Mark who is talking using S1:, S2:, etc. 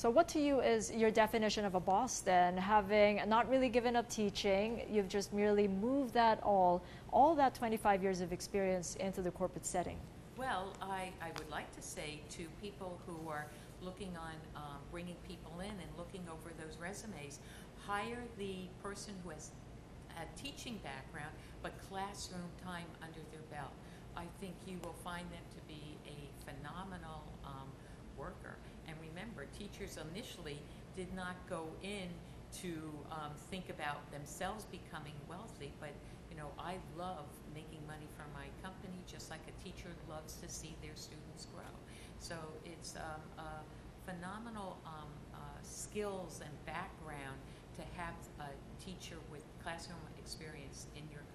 S1: So what to you is your definition of a boss then? Having not really given up teaching, you've just merely moved that all that 25 years of experience into the corporate setting.
S2: Well, I would like to say to people who are looking on bringing people in and looking over those resumes, hire the person who has a teaching background but classroom time under their belt. I think you will find them to be a phenomenal worker. And remember, teachers initially did not go in to think about themselves becoming wealthy, but I love making money for my company just like a teacher loves to see their students grow. So it's a phenomenal skills and background to have a teacher with classroom experience in your